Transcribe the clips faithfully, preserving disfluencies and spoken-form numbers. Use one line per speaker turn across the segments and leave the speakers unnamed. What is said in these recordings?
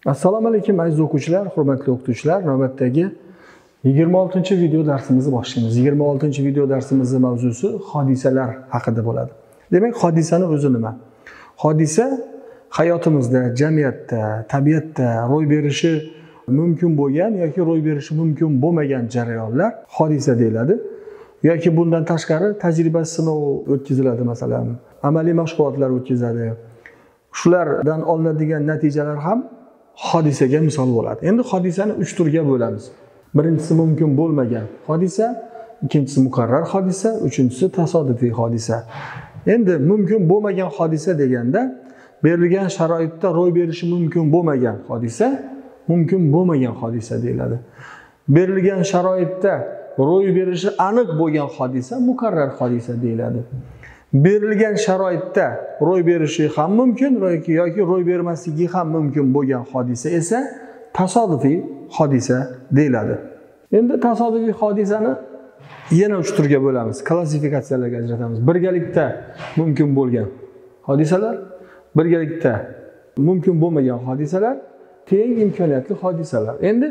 Assalomu alaykum aziz o'quvchilar, hurmatli o'qituvchilar. Navbatdagi yigirma oltinchi video darsimizni boshlaymiz. yigirma oltinchi video darsimizning mavzusi hodisalar haqida bo'ladi. Demak, hodisani o'zi nima? Hodisa hayotimizda, jamiyatda, tabiatda ro'y berishi mumkin bo'lgan yoki ro'y berishi mumkin bo'lmagan jarayonlar hodisa deyiladi. Yoki bundan tashqari tajriba sinov o'tkaziladi, masalan, amaliy mashg'ulotlar o'tkaziladi. Shulardan olinadigan natijalar ham hodisaga misol bo'ladi. Endi hodisani uch turga bo'lamiz. Birinchisi mumkin bo'lmagan hodisa, ikkinchisi muqarrar hodisa, uchinchisi tasodifiy hodisa. Endi mumkin bo'lmagan hodisa deganda berilgan sharoitda ro'y berishi mumkin bo'lmagan hodisa, mumkin bo'lmagan hodisa deyiladi. Berilgan sharoitda ro'y berishi aniq bo'lgan hodisa muqarrar hodisa deyiladi. Berilgan sharoitda ro'y berishi ham mumkin yoki yoki ro'y bermasligi ham mumkin bo'lgan hodisa esa tasodifiy hodisa deyiladi. Endi tasodifiy hodisani yana uch turga bo'lamiz, klassifikatsiyalarga ajratamiz. Birgalikda mumkin bo'lgan hodisalar, birgalikda mumkin bo'lmagan hodisalar, teng imkoniyatli hodisalar. Endi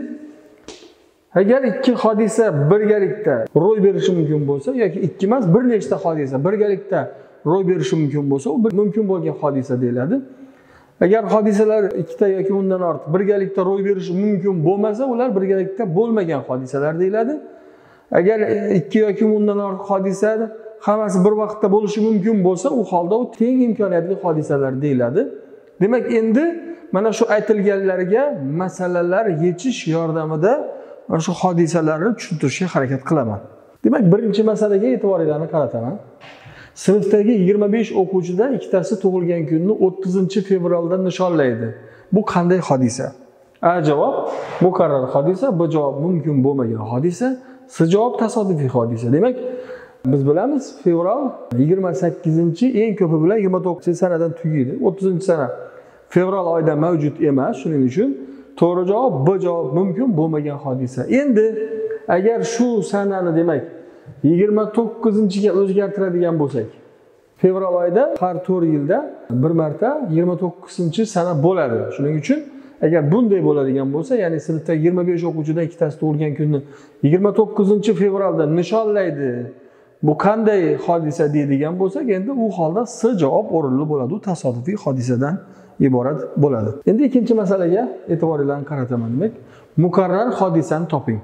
agar ikki hodisa birgalikda ro'y berishi mumkin bo'lsa yoki ikki emas, bir nechta hodisa birgalikda ro'y berishi mumkin bo'lsa, u mumkin bo'lgan hodisa deyiladi. Agar hodisalar ikkita yoki undan ortiq birgalikda ro'y berishi mumkin bo'lmasa, ular birgalikda bo'lmagan hodisalar deyiladi. Agar ikki yoki undan ortiq hodisa hammasi bir vaqtda bo'lishi mumkin bo'lsa, u holda u teng imkoniyatli hodisalar deyiladi. Demak, endi mana shu aytilganlarga masalalar yechish yordamida mana shu hodisalarni tushuntirishga harakat qilaman. Demak, birinchi masalaga e'tiboringizni qarataman. Sinfdagi yigirma besh o'quvchidan ikkitasi tug'ilgan kunni o'ttizinchi fevralda nishonlaydi. Bu qanday hodisa? A javob muqarrar hodisa, B javob mumkin bo'lmagan hodisa, C javob tasodifiy hodisa. Demak, biz bilamiz, fevral yigirma sakkizinchi eng ko'pi bilan yigirma to'qqizinchi sanadan tugaydi. o'ttizinchi sana fevral oyida mavjud emas, shuning uchun to'g'ri javob B javob mumkin bo'lmagan hodisa. Endi agar shu sanani demak yigirma to'qqizinchiga o'zgartiradigan bo'lsak, fevral oyida har to'rt yilda bir marta yigirma to'qqizinchi sana bo'ladi. Shuning uchun agar bunday bo'ladigan bo'lsa, ya'ni sinfda yigirma besh o'quvchidan ikkitasi tug'ilgan kunni yigirma to'qqizinchi fevralda nishonlaydi. Bu qanday hodisa deydigan bo'lsak, endi u holda C javob o'rinli bo'ladi. U tasodifiy hodisadan iborat bo'ladi. Endi ikkinchi masalaga e'tiboringizni qarataman. Demak, muqarrar hodisani toping.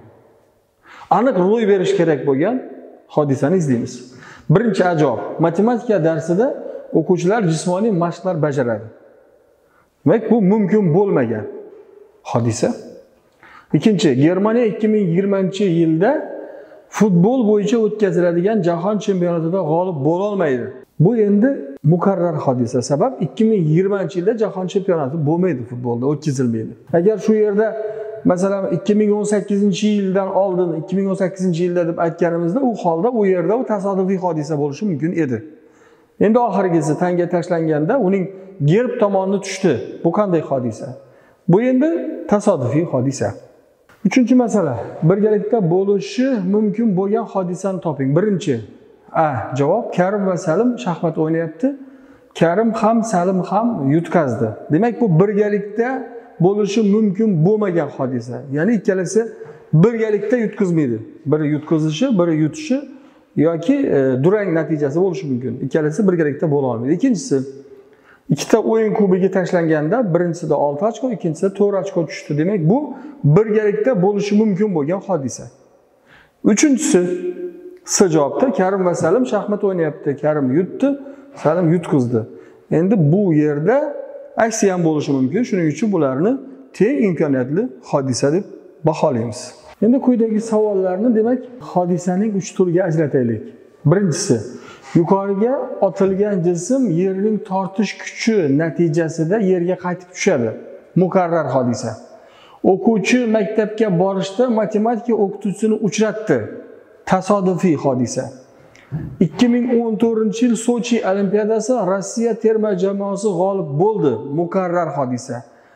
Aniq ro'y berish kerak bo'lgan hodisani izlaymiz. Birinchi javob, matematika darsida o'quvchilar jismoniy mashqlar bajaradi. Demak, bu mumkin bo'lmagan hodisa. Ikkinchi, Germaniya ikki ming yigirmanchi yilda futbol bo'yicha o'tkaziladigan jahon chempionatida g'olib bo'la olmaydi. Bu endi muqarrar hodisa. Sabab ikki ming yigirmanchi yilda jahon chempionati bo'lmaydi, futbolda o'tkazilmaydi. Agar shu yerda masalan ikki ming o'n sakkizinchi yildan oldin ikki ming o'n sakkizinchi yilda deb aytganimizda, u holda u yerda u tasodifiy hodisa bo'lishi mumkin edi. Endi oxirgisi tanga tashlanganda uning gerb tomoni tushdi. Bu qanday hodisa? Bu endi tasodifiy hodisa. Uchinchi masala, birgalikda bo'lishi mumkin bo'lgan hodisani toping. Birinchi A javob, Karim va Salim shaxmat o'ynayapti. Karim ham Salim ham yutqazdi. Demak, bu birgalikda bo'lishi mumkin bo'lmagan hodisa. Ya'ni ikkalasi birgalikda yutqazmaydi. Biri yutqazishi, biri yutishi yoki e, durang natijasi bo'lishi mumkin. Ikkalasi birgalikda bo'la olmaydi. Ikkinchisi, ikkita o'yin kubiga tashlanganda birinchisida olti ochko, ikkinchisida to'rt ochko tushdi. Demak, bu birgalikda bo'lishi mumkin bo'lgan hodisa. Uchinchisi, C javobda Karim va Salim shaxmat o'ynayapti. Karim yutdi, Salim yutqizdi. Endi bu yerda aksi ham bo'lishi mumkin. Shuning uchun bularni teng imkoniyatli hodisa deb baholaymiz. Endi quyidagi savollarni demak hodisaning uch turiga ajrataylik. Birinchisi, yuqoriga otilgan jism yerning tortish kuchi natijasida yerga qaytib tushadi. Muqarrar hodisa. O'quvchi maktabga borishda matematika o'qituvchisini uchratdi. Tasodifiy hodisa. ikki ming o'n to'rtinchi yil Sochi olimpiadasi Rossiya terma jamoasi g'olib bo'ldi. Muqarrar hodisa.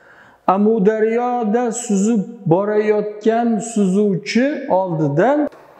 Amudaryoda suzib borayotgan suzuvchi oldidan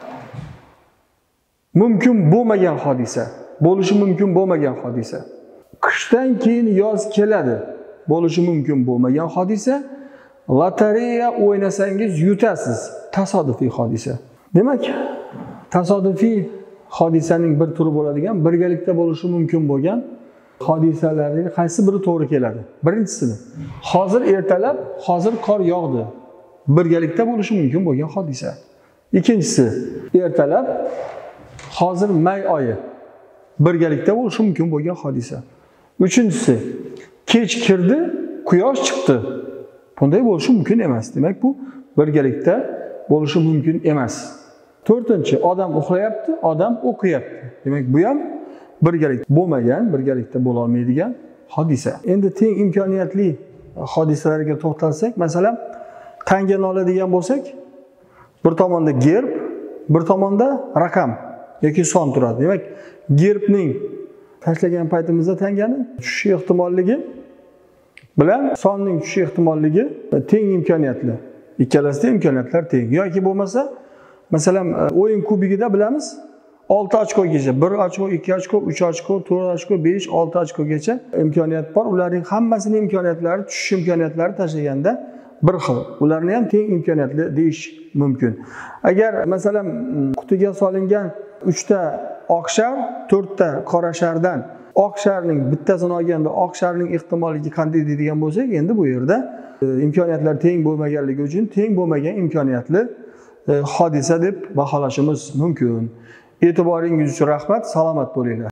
mumkin bo'lmagan hodisa. Bo'lishi mumkin bo'lmagan hodisa. Qishdan keyin yoz keladi. Bo'lishi mumkin bo'lmagan hodisa. Lotereya o'ynasangiz yutasiz. Tasodifiy hodisa. Demak, tasodifiy hodisaning bir turi bo'ladigan, birgalikda bo'lishi mumkin bo'lgan hodisalarning qaysi biri to'g'ri keladi? Birinchisi, hozir ertalab, hozir qor yog'di. Birgalikda bo'lishi mumkin bo'lgan hodisa. Ikkinchisi, ertalab, hozir may oyi. Birgalikda bo'lishi mumkin bo'lgan hodisa. Uchinchisi, kech kirdi, quyosh chiqdi. Bunday bo'lishi mumkin emas. Demak, bu birgalikda bo'lishi mumkin emas. To'rtinchi, odam uxlayapti, odam o'qiyapti. Demak, bu ham birgalikda bo'lmagan, birgalikda bo'la olmaydigan hodisa. Endi teng imkoniyatli hodisalarga to'xtalsak, masalan, tangani oladigan bo'lsak, bir tomonda gerb, bir tomonda raqam yoki son turadi. Demak, gerbning tashlagan paytimizda tangani tushish ehtimolligi bilan sonning tushish ehtimolligi teng imkoniyatli. Ikkalasida imkoniyatlar teng. Yoki bo'lmasa, masalan, o'yin kubigida bilamiz, olti ochkogacha, bir ochko, ikki ochko, uch ochko, to'rt ochko, besh, olti ochkogacha imkoniyat bor. Ularning hammasining imkoniyatlari, tushish imkoniyatlari tashlaganda bir xil. Ularni ham teng imkoniyatli deyish mumkin. Agar masalan qutiga solingan uchta oq shar, to'rtta qora shardan oq sharning bittasini olganda oq sharning ehtimolligi qanday deydigan bo'lsak, endi bu yerda imkoniyatlar teng bo'lmaganligi uchun teng bo'lmagan imkoniyatli hodisa deb baholashimiz mumkin. E'tiboringiz uchun rahmat, salomat bo'linglar.